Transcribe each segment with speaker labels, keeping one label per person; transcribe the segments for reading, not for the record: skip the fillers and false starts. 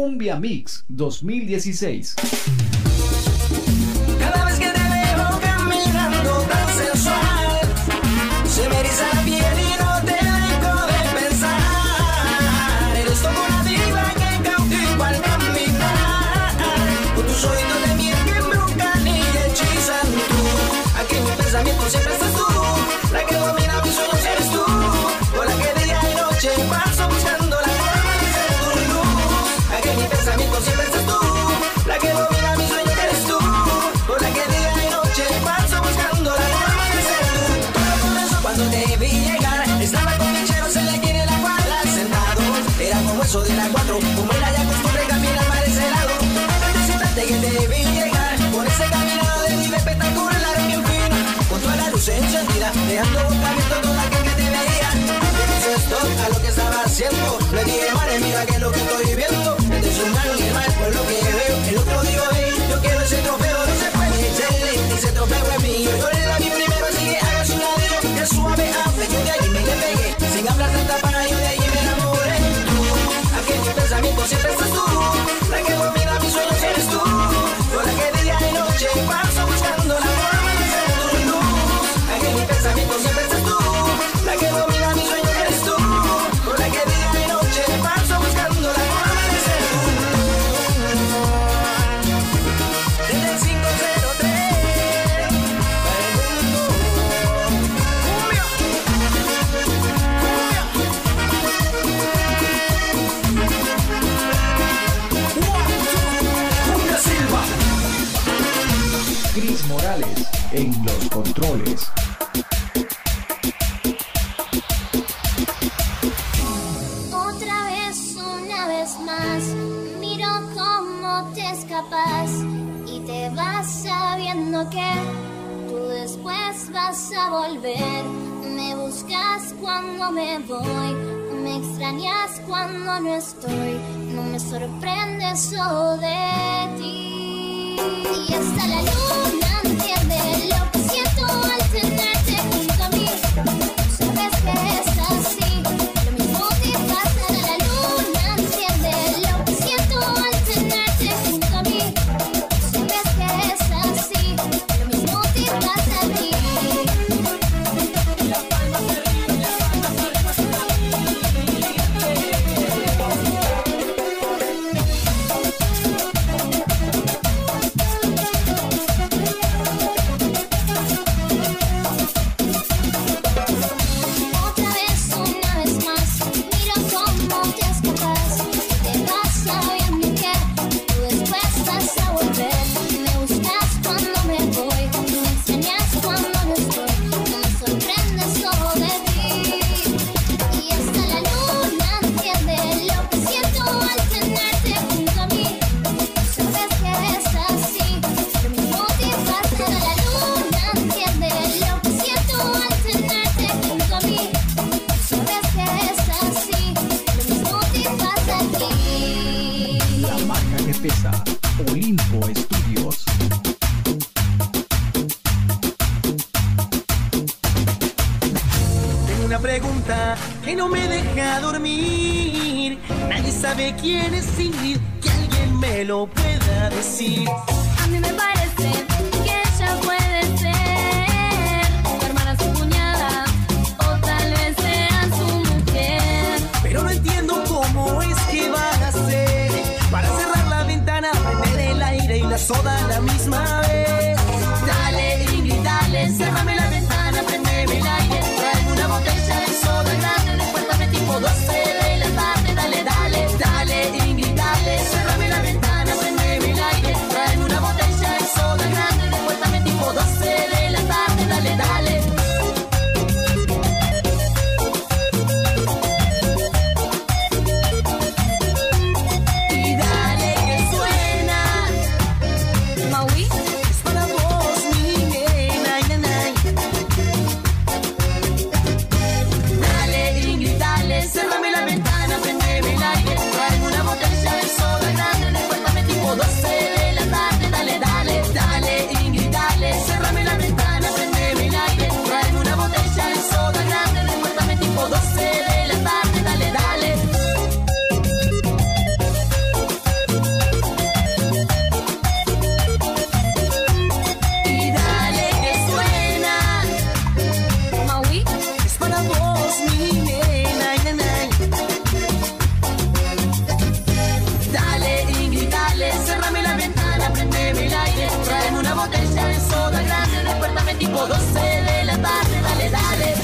Speaker 1: Cumbia Mix 2016.
Speaker 2: Cada vez que te veo caminando tan sensual, se me eriza la piel y no te dejo de pensar. Eres como una diva que cautiva al caminar, con tus oídos de miel que embrujan y hechizan tú. Aquí en mi pensamiento siempre estás tú, la que domina mis sueños eres tú, con la que día y noche paso buscando la forma de ser tu luz. Aquí en mi pensamiento siempre estás tú, la que domina mis sueños eres tú, con la que día y noche paso buscando la forma de ser tú. Todo comenzó cuando te vi llegar, estaba con pincheros en la esquina de la cuadra sentados, era como eso de las 4, como era ya costumbre caminar para ese lado. Desde ese instante que te vi llegar, por ese caminado de vida espectacular bien fino, con toda la luz encendida, dejando boca abierta toda aquel que te veía. Le puse stop a lo que estaba haciendo, le dije vale mira que es lo que estoy viendo, este es un animal por lo que veo. El otro dijo hey, yo quiero ese trofeo, no se puede echarle, ese trofeo es mío. Yo le la vi primero así que hagas un adiós, que suave hable, yo de ahí me le pegué, sin hablar tanta para yo de ahí me enamoré. Tú, aquí en mi pensamiento siempre estás tú, la que domina mis sueños eres tú, con la que día y noche paso buscando la forma de ser tu luz. Aquí en mi pensamiento siempre estás tú, la que domina mis sueños eres tú, con la que día y noche paso buscando la forma de ser tu luz. Desde el 503 para el mundo. Cumbia, cumbia Silva.
Speaker 1: Cris Morales en los controles.
Speaker 3: Otra vez, una vez más, miro cómo te escapas y te vas sabiendo que tú después vas a volver. Me buscas cuando me voy, me extrañas cuando no estoy. No me sorprende eso de ti. Y hasta la luna entiende lo que siento al tenerte junto a mí. Sabes que es así, lo mismo te pasa. La luna entiende lo que siento al tenerte junto a mí. Sabes que es así, lo mismo te pasa a ti.
Speaker 1: Olimpo Estudios.
Speaker 2: Tengo una pregunta que no me deja dormir. Nadie sabe quién es Ingrid, que alguien me lo pueda decir.
Speaker 3: A mí me parece que ella puede ser su hermana, su cuñada, o tal vez sea su mujer.
Speaker 2: Pero no entiendo cómo es que van a hacer para cerrar la ventana, prender el aire y la soda a la misma vez. Dale, Ingrid, dale, cérrame la ventana, prendeme el aire, traeme una botella de soda grande, despuértame tipo 12 de la tarde. Dale, dale, dale, Ingrid, dale, cérrame la ventana, prendeme el aire, traeme una
Speaker 4: botella de soda grande, despertame tipo 12 de la tarde, dale, dale.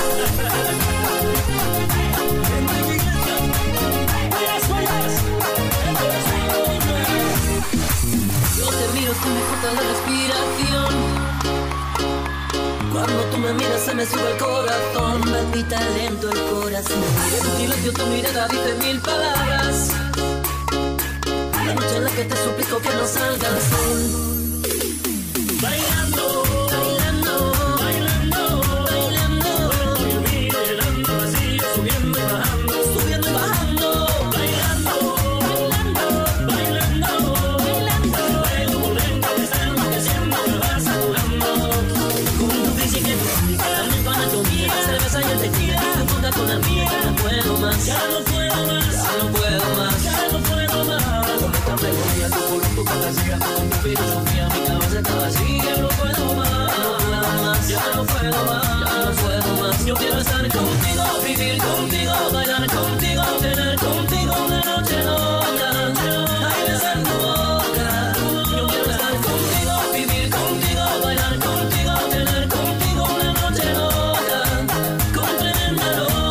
Speaker 4: Yo te miro, se me corta la respiración. Cuando tú me miras se me sube el corazón. Palpita lento el corazón. En silencio tu mirada dice 1000 palabras. La noche en la que te suplico que no salga el sol. Bailando, bailando, bailando, bailando. Estoy en mí, llenando vacío, subiendo y bajando, subiendo y bajando. Bailando, bailando, bailando, bailando. Luego volviendo a besar lo que siempre me vas adorando. Con tu física y tu química, también con anatomía, cerveza y el tequila, tu fruta con la mía. Ya no puedo más, ya no puedo más, ya no puedo más, ya no puedo más. Memoria, tu color, tu fantasía, tu filosofía, mi cabeza está vacía. No puedo más, ya no puedo más, ya no puedo más. Yo quiero estar contigo, vivir contigo, bailar contigo, tener contigo una noche loca. Ay, besar tu boca. Yo quiero estar contigo, vivir contigo, bailar contigo, tener contigo una noche loca. Con tremenda loca.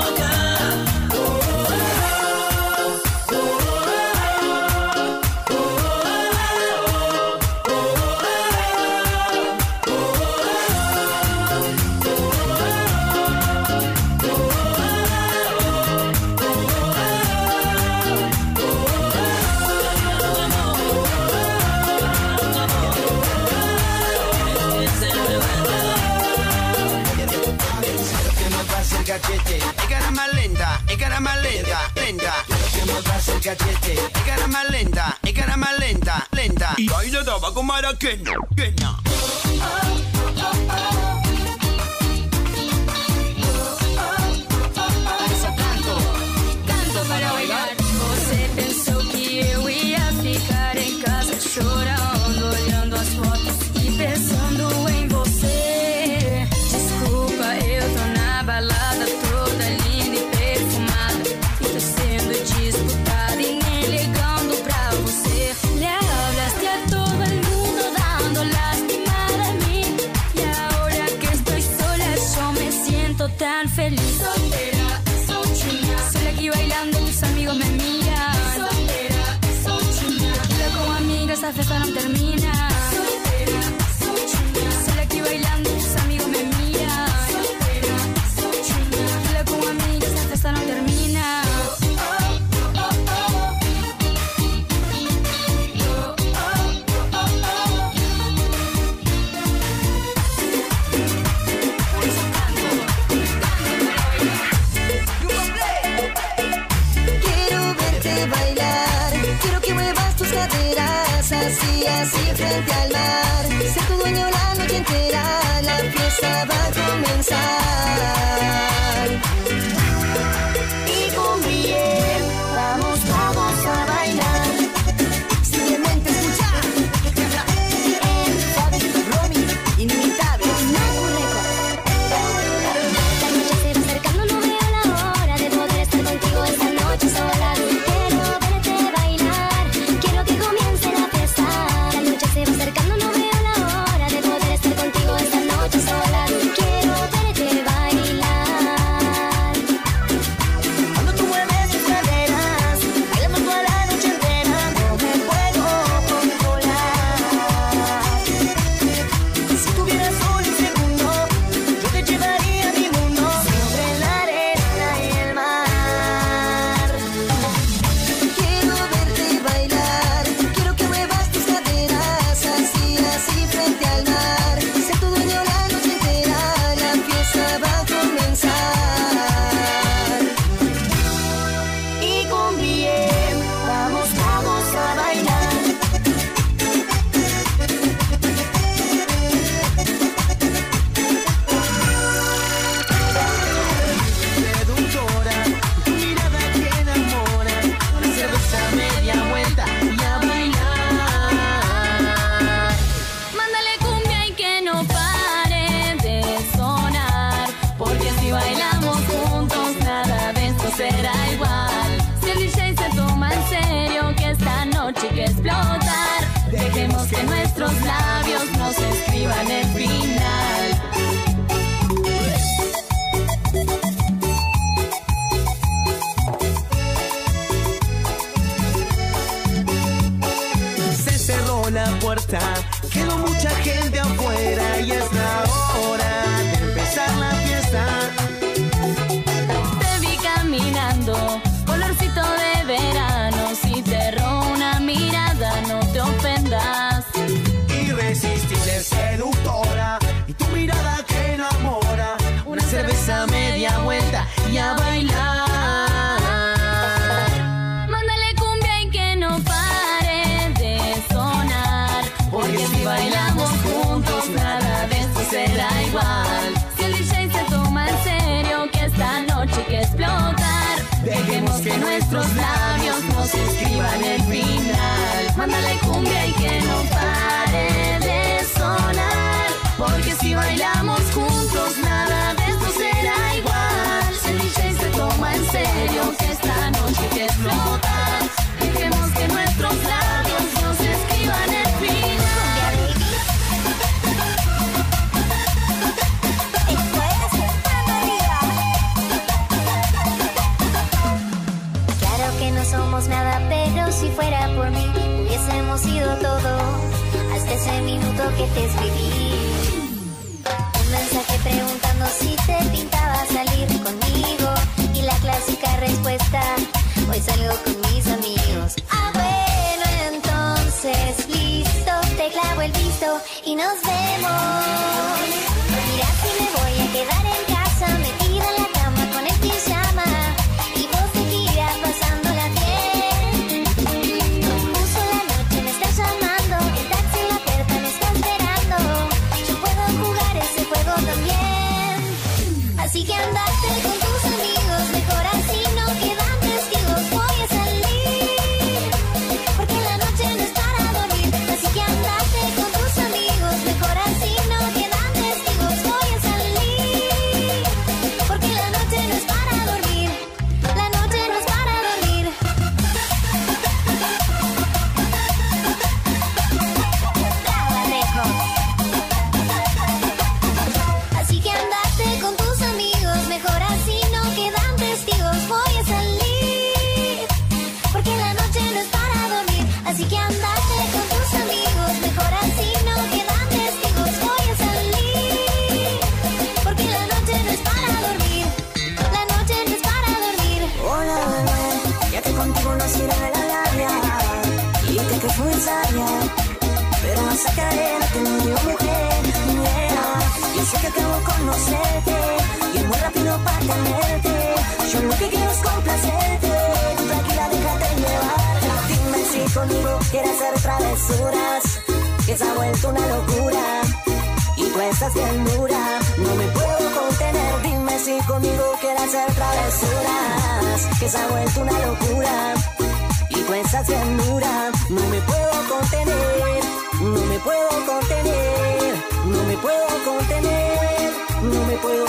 Speaker 2: Cachete, es cara más lenta, es cara más lenta, lenta. Quiero que muevas el cachete, es cara más lenta, es cara más lenta, lenta. Y baila tabaco maraqueño, queña.
Speaker 5: Canto para bailar. Você pensou que eu ia ficar em casa chorando, olhando as fotos e pensando em você. Desculpa, eu tô na balada toda linda e perfumada e tô sendo disputada e nem ligando pra você. Le hablaste a todo el mundo dando lástima de mí y ahora que estoy sola yo me siento tan feliz. Soltera, solchina, sola aquí bailando tus amigos me miran. Soltera, solchina, sola con amigas la fiesta no termina. Soltera, solchina, sola aquí bailando tus amigos me miran. Soltera, solchina, sola con amigas la fiesta no termina. Por eso canto, canto para nuestros labios nos escriban el final. Mándale cumbia y que no pare de sonar, porque si bailamos juntos nada de esto será igual. El DJ se toma en serio que esta noche hay que explotar. Dejemos que nuestros labios nos escriban el final.
Speaker 3: Claro que no somos nada, pero si fuera por mí hubiésemos sido todo hasta ese minuto que te escribí. Un mensaje preguntando si te pintaba salir conmigo y la clásica respuesta: hoy salgo con mis amigos. Ah, bueno, entonces listo, te clavo el visto y nos vemos. Mira, si me voy a quedar en casa metida en la cama con el pijama y vos te giras pasándola bien. Puso la noche, me estás llamando, el taxi en la puerta me está esperando. Yo puedo jugar ese juego también. Así que andate con tus amigos, mejor así no quedan testigos. Voy a salir, porque la noche no es para dormir. Así que andate con tus amigos, mejor así no quedan testigos. Voy a salir, porque la noche no es para dormir. La noche no es para dormir. Así que andate con tus amigos, mejor así no quedan testigos. Voy a salir, porque la noche no es para dormir. Así que andate con tus amigos, mejor así no quedan testigos. Voy a salir, porque la noche no es para dormir. La noche no es para dormir.
Speaker 2: Hola, bebé, ya que contigo no sirve la labia. Y que fui sabia, pero no sacaré la que me dio mujer. Yeah. Yo sé que acabo de conocerte y es muy rápido para tenerte. Yo lo que quiero es complacerte. Tú tranquila, déjate llevar. Dime si conmigo quieres hacer travesuras, que se ha vuelto una locura y tú estás bien dura. No me puedo contener. Dime si conmigo quieres hacer travesuras, que se ha vuelto una locura y tú estás bien dura. No me puedo contener, no me puedo contener, no me puedo contener, no me puedo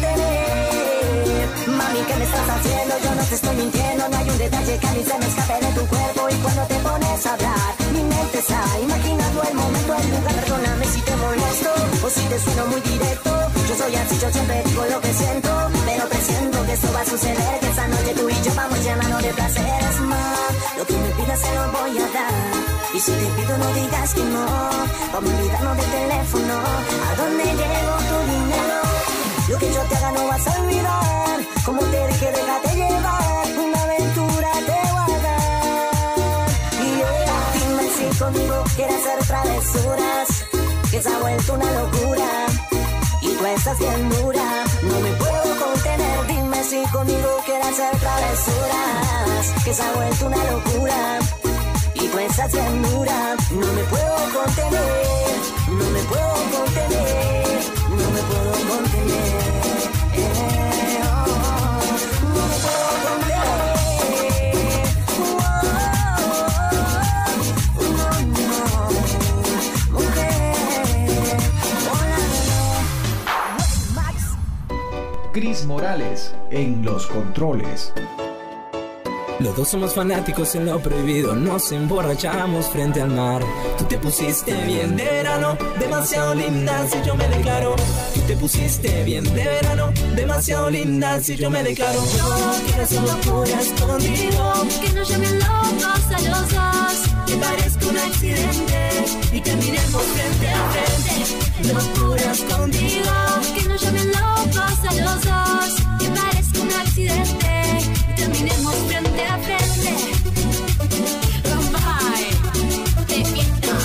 Speaker 2: contener. Mami, ¿qué me estás haciendo? Yo no te estoy mintiendo. No hay un detalle que a mí se me escape de tu cuerpo. Y cuando te pones a hablar, mi mente está imaginando el momento, el lugar. Perdóname si te molesto o si te sueno muy directo. Yo soy así, yo siempre digo lo que siento, pero presiento que esto va a suceder, que esta noche tú y yo vamos llenando de placeres más. Lo que me pidas se lo voy a dar, y si te pido no digas que no. Vamos a olvidarnos del teléfono. ¿A dónde llevo tu dinero? Lo que yo te haga no vas a olvidar. Como te dije, déjate llevar. Una aventura te voy a dar. Yeah. Dime si conmigo quieres hacer travesuras, que se ha vuelto una locura y tú estás bien dura. No me puedo contener. Dime si conmigo quieres hacer travesuras, que se ha vuelto una locura y tú estás bien dura. No me puedo contener, no me puedo contener, no me puedo contener. No me puedo contener.
Speaker 1: Cris Morales en los controles.
Speaker 6: Los dos somos fanáticos en lo prohibido, nos emborrachamos frente al mar. Tú te pusiste bien de verano, demasiado linda si yo me declaro. Tú te pusiste bien de verano, demasiado linda si yo me declaro. Yo quiero hacer locuras contigo,
Speaker 5: Que nos llamen locos a los dos,
Speaker 6: que parezca un accidente y caminemos frente a frente. Locuras contigo,
Speaker 5: que nos llamen locos a los dos, que parezca un accidente y terminemos frente a frente. Bye, de fiesta.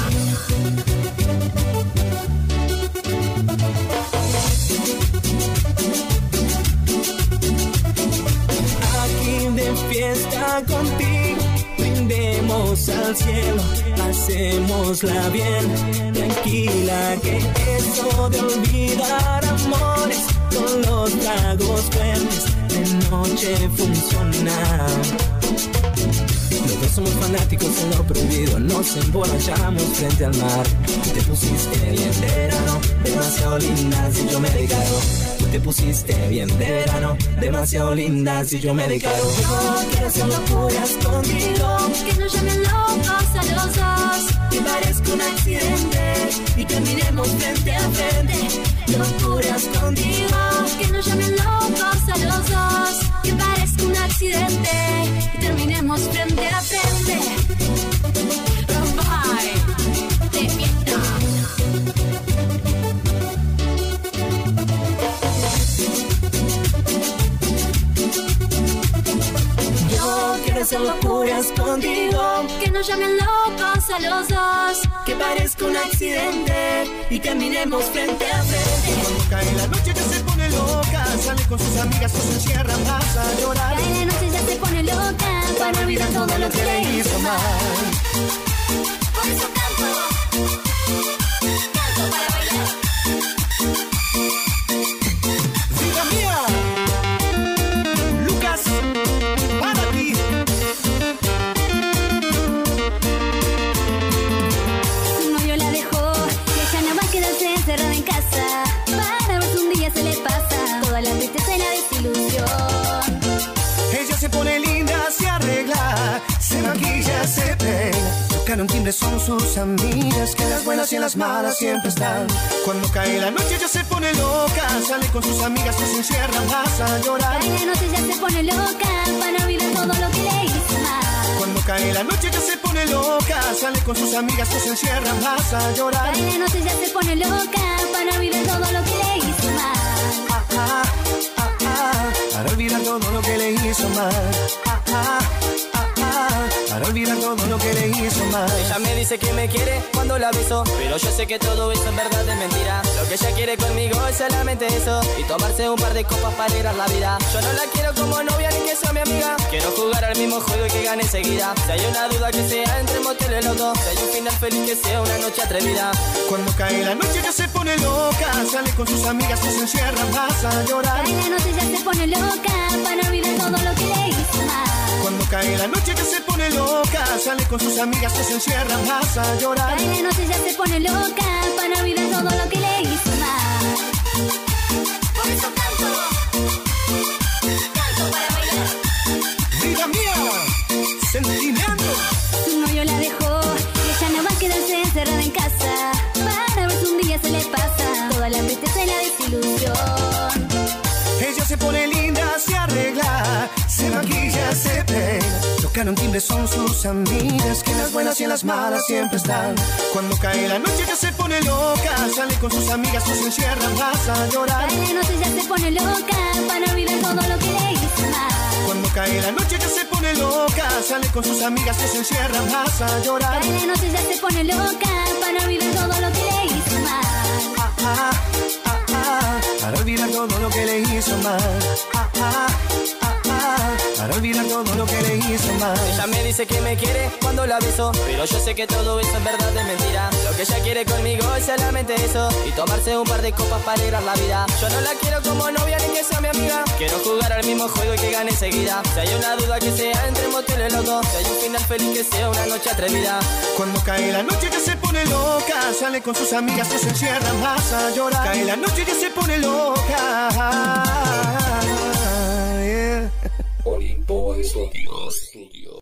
Speaker 6: aquí de fiesta contigo, brindemos al cielo, pasémosla bien, tranquila, que eso de olvidar amores con los tragos fuertes de noche funciona. Los dos somos fanáticos en lo prohibido, nos emborrachamos frente al mar. Tú te pusiste bien de verano, demasiado linda si yo me declaro. Tú te pusiste bien de verano, demasiado linda si yo me declaro. Yo quiero hacer locuras contigo,
Speaker 5: Que nos llamen locos a los dos,
Speaker 6: que parezca un accidente y terminemos frente a frente. Locuras contigo,
Speaker 5: que nos llamen locos a los dos, que parezca un accidente y terminemos frente a frente. Bye. Te fiesta.
Speaker 6: yo quiero hacer locuras contigo,
Speaker 5: Que nos llamen locos a los dos,
Speaker 6: que parezca un accidente y terminemos frente a frente.
Speaker 7: Cuando cae la noche ya se pone loca, sale con sus amigas, se encierra más a llorar.
Speaker 5: cae la noche ya se pone loca, para olvidar todo lo que le hizo mal. Por eso canto para bailar.
Speaker 7: Vida mía, Lucas, para ti.
Speaker 5: Su novio la dejó y ella no va a quedarse encerrada en casa, para ver si un día se le pasa toda la tristeza y la desilusión.
Speaker 7: Ella se pone linda, se arregla, se maquilla, se peina. Tocan un timbre, son sus amigas, que en las buenas y en las malas siempre están. Cuando cae la noche ya se pone loca, sale con sus amigas, se encierra más a llorar.
Speaker 5: Cae la noche ya se pone loca, para olvidar todo lo que le hizo mal.
Speaker 7: Cuando cae la noche ya se pone loca, sale con sus amigas, se encierra más a llorar.
Speaker 5: Cae la noche ya se pone loca, para olvidar todo lo que le hizo mal.
Speaker 7: Para olvidar todo lo que le hizo mal. Para olvidar todo lo que le hizo mal.
Speaker 8: Ella me dice que me quiere cuando la beso, pero yo sé que todo eso en verdad es mentira. Lo que ella quiere conmigo es solamente eso, y tomarse un par de copas para alegrar la vida. Yo no la quiero como novia ni que sea mi amiga, quiero jugar al mismo juego y que gane enseguida. Si hay una duda que sea entre motel y loco, si hay un final feliz que sea una noche atrevida.
Speaker 7: Cuando cae la noche ya se pone loca, sale con sus amigas, se encierra más a llorar.
Speaker 5: Cae la noche ya se pone loca, para olvidar todo lo que le hizo mal.
Speaker 7: Cuando cae la noche ya se pone loca, sale con sus amigas, se encierra más a llorar.
Speaker 5: Cae la noche ya se pone loca, para olvidar todo lo que le hizo mal. Por eso canto para bailar.
Speaker 7: Vida mía, sentimiento.
Speaker 5: Su novio la dejó y ella no va a quedarse encerrada en casa, para ver si un día se le pasa toda la tristeza y la desilusión.
Speaker 7: Ella se pone linda, se arregla, se maquilla, se peina. Tocan un timbre, son sus amigas, que en las buenas y en las malas siempre están. Cuando cae la noche ya se pone loca, sale con sus amigas, se encierra más a llorar.
Speaker 5: Cae la noche ya se pone loca, para olvidar todo lo que le hizo mal.
Speaker 7: Cuando cae la noche ya se pone loca, sale con sus amigas, se encierra más a llorar.
Speaker 5: Cae la noche ya se pone loca, para olvidar todo lo que le hizo mal.
Speaker 7: Para olvidar todo lo que le hizo mal. Para olvidar todo lo que le hizo mal.
Speaker 8: Ella me dice que me quiere cuando la beso, pero yo sé que todo eso en verdad es mentira. Lo que ella quiere conmigo es solamente eso, y tomarse un par de copas para alegrar la vida. Yo no la quiero como novia ni que sea mi amiga, quiero jugar al mismo juego y que gane enseguida. Si hay una duda que sea entre motel y loco, si hay un final feliz que sea una noche atrevida.
Speaker 7: Cuando cae la noche ya se pone loca, sale con sus amigas, se encierra más a llorar. Cae la noche ya se pone loca. Yeah.
Speaker 1: Olimpo Estudios.